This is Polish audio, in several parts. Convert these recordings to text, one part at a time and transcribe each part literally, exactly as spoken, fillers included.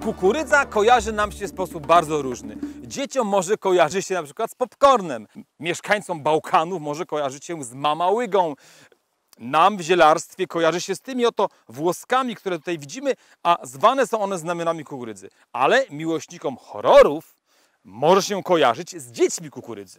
Kukurydza kojarzy nam się w sposób bardzo różny. Dzieciom może kojarzy się na przykład z popcornem. Mieszkańcom Bałkanów może kojarzyć się z mamałygą. Nam w zielarstwie kojarzy się z tymi oto włoskami, które tutaj widzimy, a zwane są one znamionami kukurydzy. Ale miłośnikom horrorów może się kojarzyć z dziećmi kukurydzy.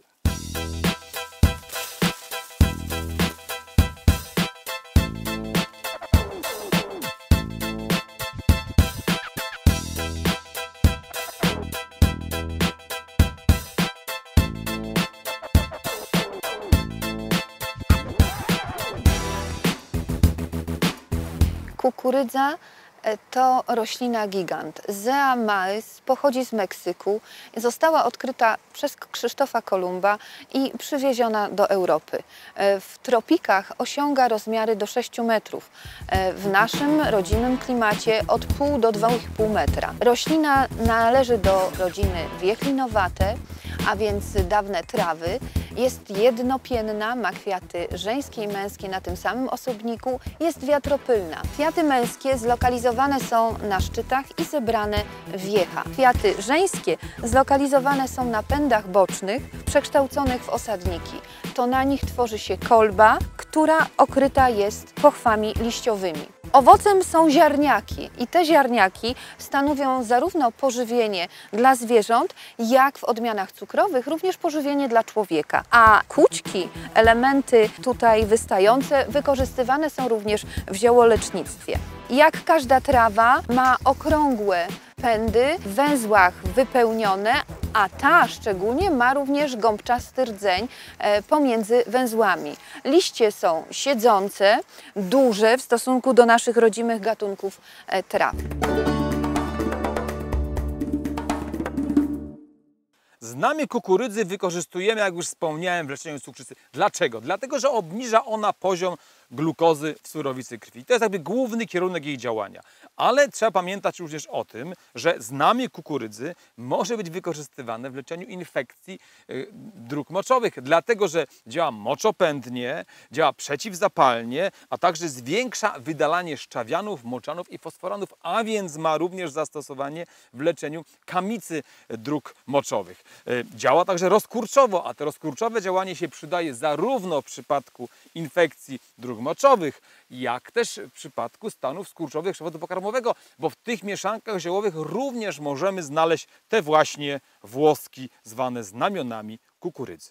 Kukurydza to roślina gigant. Zea mays pochodzi z Meksyku. Została odkryta przez Krzysztofa Kolumba i przywieziona do Europy. W tropikach osiąga rozmiary do sześciu metrów. W naszym rodzimym klimacie od pół do dwóch i pół metra. Roślina należy do rodziny wiechlinowate, a więc dawne trawy. Jest jednopienna, ma kwiaty żeńskie i męskie na tym samym osobniku, jest wiatropylna. Kwiaty męskie zlokalizowane są na szczytach i zebrane w wiecha. Kwiaty żeńskie zlokalizowane są na pędach bocznych, przekształconych w osadniki. To na nich tworzy się kolba, która okryta jest pochwami liściowymi. Owocem są ziarniaki i te ziarniaki stanowią zarówno pożywienie dla zwierząt, jak w odmianach cukrowych również pożywienie dla człowieka. A kućki, elementy tutaj wystające, wykorzystywane są również w ziołolecznictwie. Jak każda trawa ma okrągłe pędy w węzłach wypełnione, a ta szczególnie ma również gąbczasty rdzeń pomiędzy węzłami. Liście są siedzące, duże w stosunku do naszych rodzimych gatunków traw. Znamię kukurydzy wykorzystujemy, jak już wspomniałem, w leczeniu cukrzycy. Dlaczego? Dlatego, że obniża ona poziom glukozy w surowicy krwi. To jest jakby główny kierunek jej działania. Ale trzeba pamiętać również o tym, że znamię kukurydzy może być wykorzystywane w leczeniu infekcji yy, dróg moczowych, dlatego że działa moczopędnie, działa przeciwzapalnie, a także zwiększa wydalanie szczawianów, moczanów i fosforanów, a więc ma również zastosowanie w leczeniu kamicy dróg moczowych. Yy, działa także rozkurczowo, a to rozkurczowe działanie się przydaje zarówno w przypadku infekcji dróg moczowych, jak też w przypadku stanów skurczowych przewodu pokarmowego, bo w tych mieszankach ziołowych również możemy znaleźć te właśnie włoski zwane znamionami kukurydzy.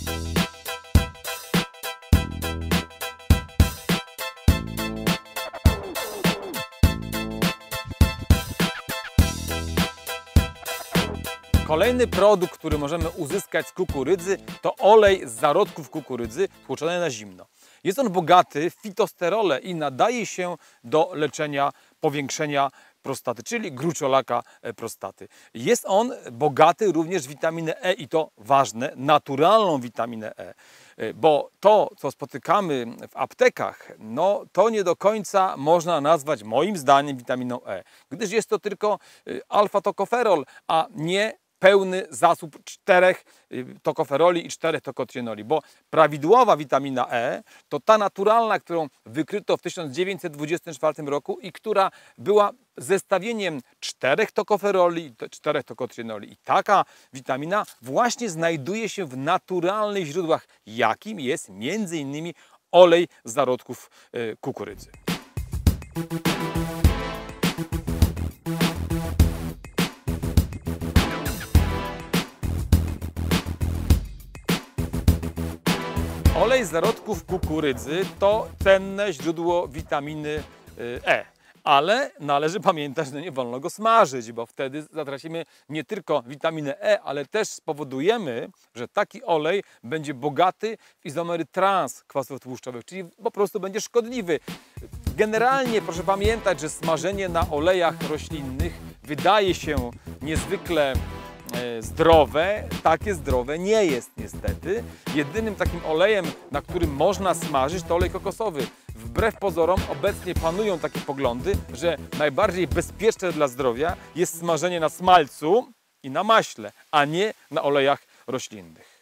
Kolejny produkt, który możemy uzyskać z kukurydzy, to olej z zarodków kukurydzy tłoczony na zimno. Jest on bogaty w fitosterole i nadaje się do leczenia powiększenia prostaty, czyli gruczołaka prostaty. Jest on bogaty również w witaminę E i to ważne, naturalną witaminę E. Bo to, co spotykamy w aptekach, no to nie do końca można nazwać moim zdaniem witaminą E, gdyż jest to tylko alfa-tokoferol, a nie pełny zasób czterech tokoferoli i czterech tokotrienoli, bo prawidłowa witamina E to ta naturalna, którą wykryto w tysiąc dziewięćset dwudziestym czwartym roku i która była zestawieniem czterech tokoferoli i czterech tokotrienoli. I taka witamina właśnie znajduje się w naturalnych źródłach, jakim jest między innymi olej z zarodków kukurydzy. Olej z zarodków kukurydzy to cenne źródło witaminy E, ale należy pamiętać, że nie wolno go smażyć, bo wtedy zatracimy nie tylko witaminę E, ale też spowodujemy, że taki olej będzie bogaty w izomery trans kwasów tłuszczowych, czyli po prostu będzie szkodliwy. Generalnie proszę pamiętać, że smażenie na olejach roślinnych wydaje się niezwykle zdrowe, takie zdrowe nie jest niestety. Jedynym takim olejem, na którym można smażyć, to olej kokosowy. Wbrew pozorom obecnie panują takie poglądy, że najbardziej bezpieczne dla zdrowia jest smażenie na smalcu i na maśle, a nie na olejach roślinnych.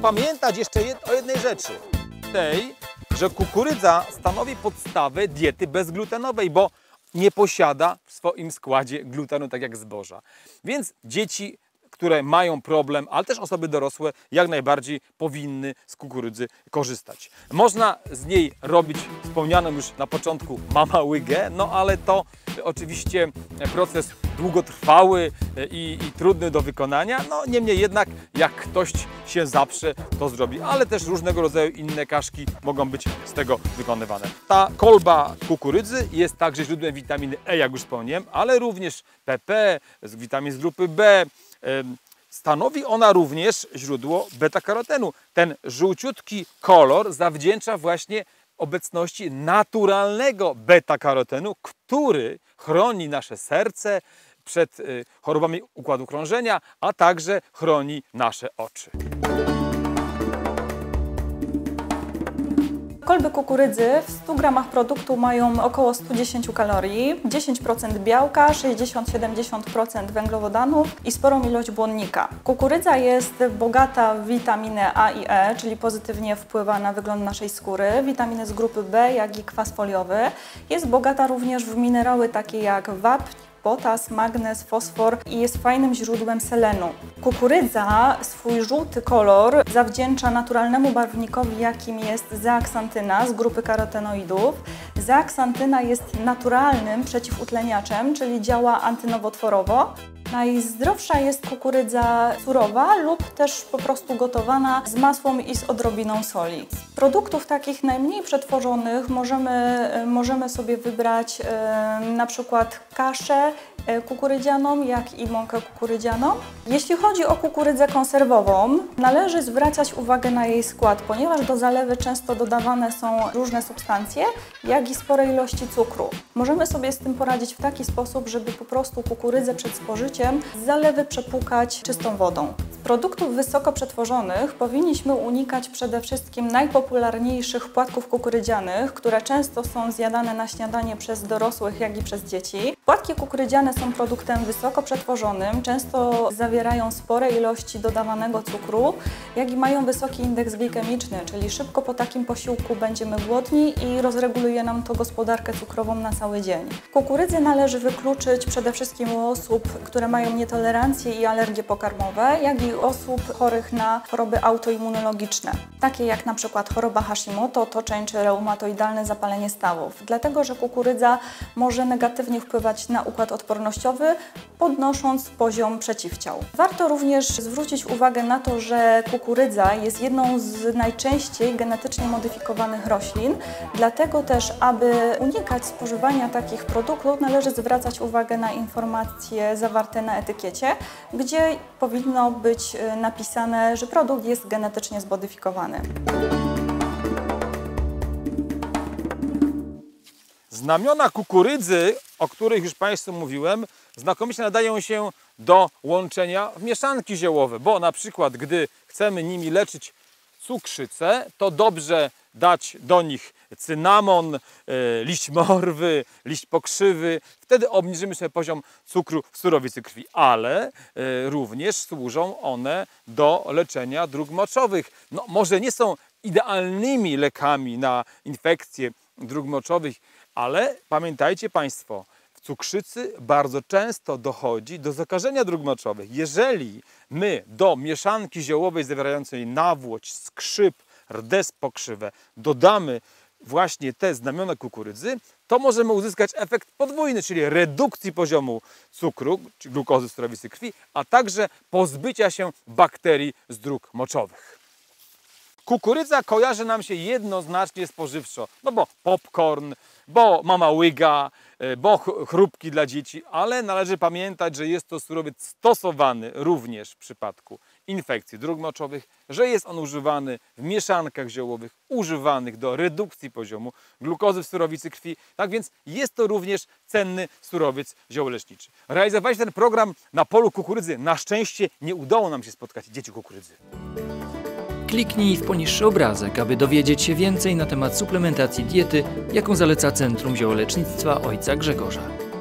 pamiętać jeszcze jed o jednej rzeczy. Tej, że kukurydza stanowi podstawę diety bezglutenowej, bo nie posiada w swoim składzie glutenu, tak jak zboża. Więc dzieci, które mają problem, ale też osoby dorosłe, jak najbardziej powinny z kukurydzy korzystać. Można z niej robić wspomnianą już na początku mama łygę, no ale to oczywiście proces długotrwały i, i trudny do wykonania. No niemniej jednak, jak ktoś się zaprze, to zrobi, ale też różnego rodzaju inne kaszki mogą być z tego wykonywane. Ta kolba kukurydzy jest także źródłem witaminy E, jak już wspomniałem, ale również P P, witamin z grupy B. Stanowi ona również źródło beta-karotenu. Ten żółciutki kolor zawdzięcza właśnie obecności naturalnego beta-karotenu, który chroni nasze serce przed chorobami układu krążenia, a także chroni nasze oczy. Kolby kukurydzy w stu gramach produktu mają około sto dziesięć kalorii, dziesięć procent białka, sześćdziesiąt do siedemdziesięciu procent węglowodanów i sporą ilość błonnika. Kukurydza jest bogata w witaminę A i E, czyli pozytywnie wpływa na wygląd naszej skóry, witaminy z grupy B, jak i kwas foliowy. Jest bogata również w minerały takie jak wapń, potas, magnez, fosfor i jest fajnym źródłem selenu. Kukurydza swój żółty kolor zawdzięcza naturalnemu barwnikowi, jakim jest zeaksantyna z grupy karotenoidów. Zeaksantyna jest naturalnym przeciwutleniaczem, czyli działa antynowotworowo. Najzdrowsza jest kukurydza surowa lub też po prostu gotowana z masłem i z odrobiną soli. Z produktów takich najmniej przetworzonych możemy, możemy sobie wybrać e, na przykład kaszę kukurydzianą, jak i mąkę kukurydzianą. Jeśli chodzi o kukurydzę konserwową, należy zwracać uwagę na jej skład, ponieważ do zalewy często dodawane są różne substancje, jak i spore ilości cukru. Możemy sobie z tym poradzić w taki sposób, żeby po prostu kukurydzę przed spożyciem z zalewy przepłukać czystą wodą. Z produktów wysoko przetworzonych powinniśmy unikać przede wszystkim najpopularniejszych płatków kukurydzianych, które często są zjadane na śniadanie przez dorosłych, jak i przez dzieci. Płatki kukurydziane są produktem wysoko przetworzonym, często zawierają spore ilości dodawanego cukru, jak i mają wysoki indeks glikemiczny, czyli szybko po takim posiłku będziemy głodni i rozreguluje nam to gospodarkę cukrową na cały dzień. Kukurydzę należy wykluczyć przede wszystkim u osób, które mają nietolerancje i alergie pokarmowe, jak i osób chorych na choroby autoimmunologiczne, takie jak na przykład choroba Hashimoto, toczeń czy reumatoidalne zapalenie stawów, dlatego że kukurydza może negatywnie wpływać na układ odpornościowy, podnosząc poziom przeciwciał. Warto również zwrócić uwagę na to, że kukurydza jest jedną z najczęściej genetycznie modyfikowanych roślin, dlatego też, aby unikać spożywania takich produktów, należy zwracać uwagę na informacje zawarte na etykiecie, gdzie powinno być napisane, że produkt jest genetycznie zmodyfikowany. Znamiona kukurydzy, o których już Państwu mówiłem, znakomicie nadają się do łączenia w mieszanki ziołowe, bo na przykład gdy chcemy nimi leczyć cukrzycę, to dobrze dać do nich cynamon, e, liść morwy, liść pokrzywy. Wtedy obniżymy sobie poziom cukru w surowicy krwi, ale e, również służą one do leczenia dróg moczowych. No, może nie są idealnymi lekami na infekcje dróg moczowych, ale pamiętajcie Państwo, w cukrzycy bardzo często dochodzi do zakażenia dróg moczowych. Jeżeli my do mieszanki ziołowej zawierającej nawłoć, skrzyp, rdez pokrzywę dodamy właśnie te znamiona kukurydzy, to możemy uzyskać efekt podwójny, czyli redukcji poziomu cukru, czy glukozy w surowicy krwi, a także pozbycia się bakterii z dróg moczowych. Kukurydza kojarzy nam się jednoznacznie spożywczo, no bo popcorn, bo mama łyga, bo chrupki dla dzieci, ale należy pamiętać, że jest to surowiec stosowany również w przypadku infekcji dróg moczowych, że jest on używany w mieszankach ziołowych, używanych do redukcji poziomu glukozy w surowicy krwi. Tak więc jest to również cenny surowiec ziołoleczniczy. Realizowaliśmy ten program na polu kukurydzy. Na szczęście nie udało nam się spotkać dzieci kukurydzy. Kliknij w poniższy obrazek, aby dowiedzieć się więcej na temat suplementacji diety, jaką zaleca Centrum Ziołolecznictwa Ojca Grzegorza.